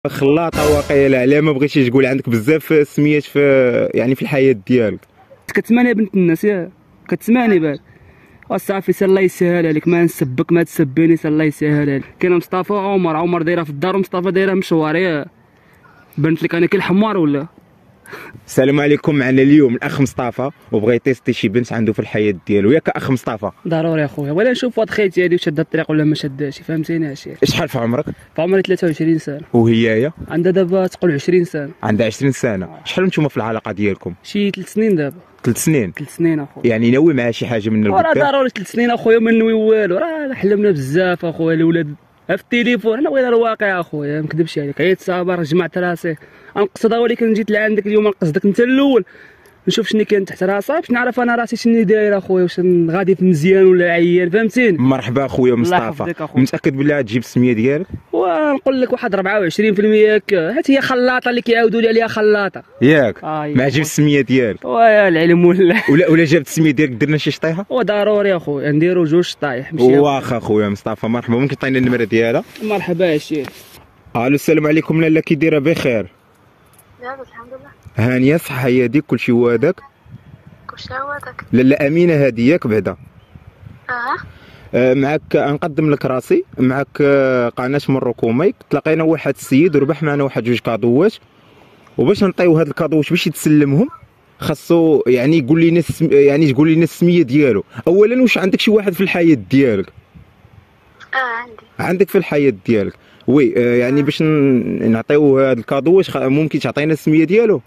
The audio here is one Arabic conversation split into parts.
خلاطه واقيلا على ما بغيتيش تقول عندك بزاف سميات في يعني في الحياه ديالك. كتسمعني بنت الناس يا كتسمعني بالك وصافي سي الله يسهل عليك، ما نسبك ما تسبيني، سي الله يسهل عليك. كاين مصطفى عمر دايره في الدار ومصطفى دايره مشوار يا بنت لك انا كي الحمار ولا. السلام عليكم، معنا اليوم الاخ مصطفى وبغى يتيستي شي بنت عنده في الحياه ديالو، ياك اخ مصطفى؟ ضروري اخويا، ولا نشوف هاد خيتي هادي وشاد الطريق ولا ما شاداش، فهمتيني هادشي. شحال في عمرك؟ في عمري 23 سنه. وهي عندها دابا تقول 20 سنه. عندها 20 سنه. شحال نتوما في العلاقه ديالكم؟ شي 3 سنين دابا. 3 سنين. 3 سنين اخويا. يعني ناوي معها شي حاجه من راه البكا؟ ضروري 3 سنين اخويا، ما نوي والو، راه حلمنا بزاف اخويا الاولاد في التليفون. انا بغينا الواقع اخويا، ما نكذبش عليك، عييت صابر جمعت راسي نقصدها، ولكن جيت لعندك اليوم نقصدك انت الاول، نشوف شنو كاين تحت راسها باش نعرف انا راسي شنو داير اخويا، واش غادي في مزيان ولا عيان، فهمتيني. مرحبا اخويا مصطفى، متاكد بلي غتجيب السميه ديالك؟ ونقول لك واحد 24% هكا، هات هي خلاطه اللي كيعاودوا لي عليها خلاطه ياك. ما عجبش السميه ديالك؟ ويا العلم ولا جابت السميه ديالك درنا شي شطيحه؟ وضروري اخويا نديرو جوج شطايح ماشي واخا اخويا مصطفى. مرحبا، ممكن تعطينا النمره ديالها؟ مرحبا يا شيخ. الو السلام عليكم لاله، كي دايره؟ بخير لاباس الحمد لله. هانيه صحه يديك كلشي هذاك؟ كلشي هذاك. لاله امينه هادي ياك بعدا؟ اه. معك نقدم لك راسي، معك قناه من ركوميك، تلاقينا واحد السيد وربح معنا واحد جوج كادوات، وباش نعطيو هاد الكادوات باش يتسلمهم خاصو يعني يقول لنا يعني تقول لنا السميه ديالو. اولا واش عندك شي واحد في الحياه ديالك؟ عندي. عندك في الحياه ديالك وي. يعني باش نعطيو هاد الكادوات ممكن تعطينا السميه ديالو؟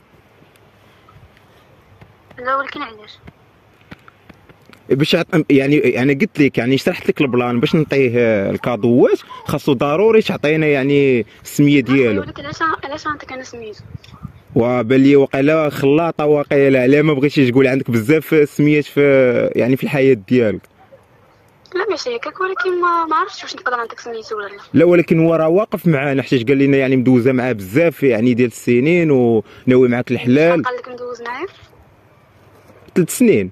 لا ولكن علاش؟ باش يعني انا قلت لك، يعني شرحت لك البلان باش نعطيه الكادوات خاصو ضروري تعطينا يعني السميه ديالو. ولكن علاش نعطيك انا سميتو؟ وبان لي وقيلا خلاطه واقيلا على ما بغيتيش تقول عندك بزاف سميات في يعني في الحياه ديالك. لا ماشي هكاك، ولكن ما عرفتش واش نقدر نعطيك سميتو ولا لا. لا ولكن هو راه واقف معانا حيت قال لنا يعني مدوزه معاه بزاف يعني ديال السنين وناوي معاك الحلال. قال لك ندوز معاه 3 سنين.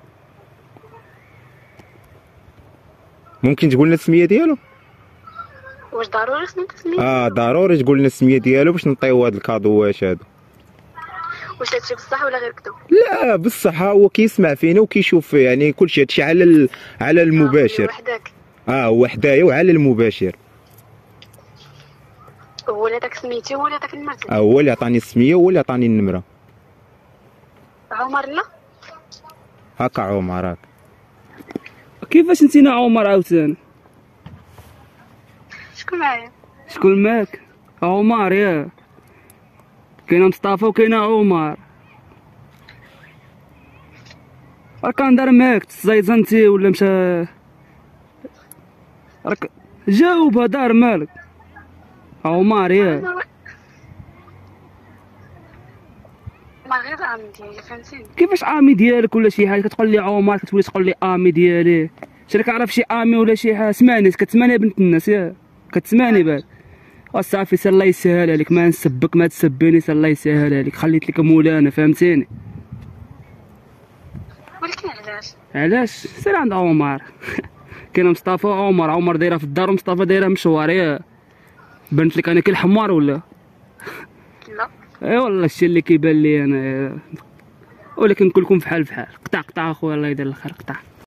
ممكن تقول لنا السميه ديالو؟ واش ضروري خصني نعطيك سميتو؟ ضروري تقول لنا السميه ديالو باش نعطيو هاد الكادوات هادو. واش هادشي بصح ولا غير كذب؟ لا بصح، هو كيسمع فينا وكيشوف يعني كلشي، هادشي على المباشر. وحدك. هو حدايا وعلى المباشر. هو اللي عطاك سميتي هو اللي عطاك نمرتي؟ هو اللي عطاني السميه هو اللي عطاني النمره. عمر لا؟ هكا عمر هاك. كيفاش نسينا عمر عاوتاني؟ شكون معايا؟ شكون معاك؟ عمر يا كاينه مصطفى وكاينه عمر. كان دار معاك تزيزنتي ولا مشى؟ راك جاوبها، دار مالك عمر يا؟ ما غير عامي ديالي، فهمتيني؟ كيفاش عامي ديالك ولا شي حاجه؟ كتقول لي عمر كتولي تقول لي امي ديالي، شراك عارف شي امي ولا شي حاجه؟ سمعني، كتسمعني بنت الناس يا كتسمعني بالك وصافي سي الله يسهل عليك، ما نسبك ما تسبيني، سي الله يسهل عليك، خليت لك مولانا، فهمتيني. ولكن علاش؟ علاش؟ سير عند عمر كاين مصطفى عمر دايره في الدار ومصطفى دايره مشوار يا بنت لك انا كي الحمار ولا. لا. اي والله الشيء اللي كيبان لي انا، ولكن كلكم فحال فحال. قطع اخويا، الله يدير الخير، قطع.